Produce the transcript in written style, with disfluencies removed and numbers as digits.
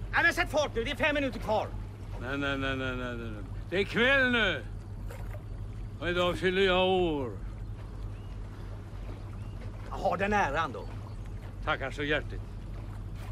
Ja, men sätt fart nu, det är 5 minuter kvar. Nej. Det är kväll nu. Och idag fyller jag år. Ha den äran då. Tackar så hjärtligt.